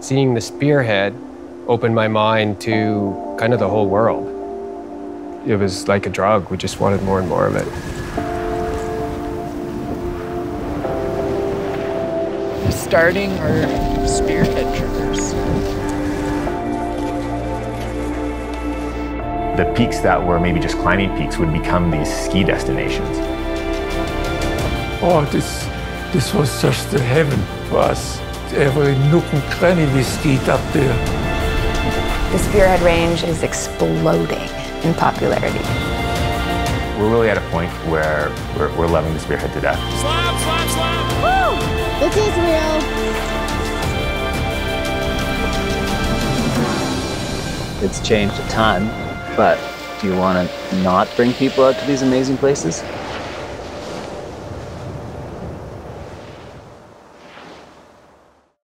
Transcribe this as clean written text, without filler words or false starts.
Seeing the Spearhead opened my mind to kind of the whole world. It was like a drug. We just wanted more and more of it. Starting our Spearhead triggers. The peaks that were maybe just climbing peaks would become these ski destinations. Oh, this was just a heaven for us. Every nook and cranny we skied up there. The Spearhead Range is exploding in popularity. We're really at a point where we're loving the Spearhead to death. Slap, slap, slap! Woo! This is real. It's changed a ton, but do you want to not bring people out to these amazing places?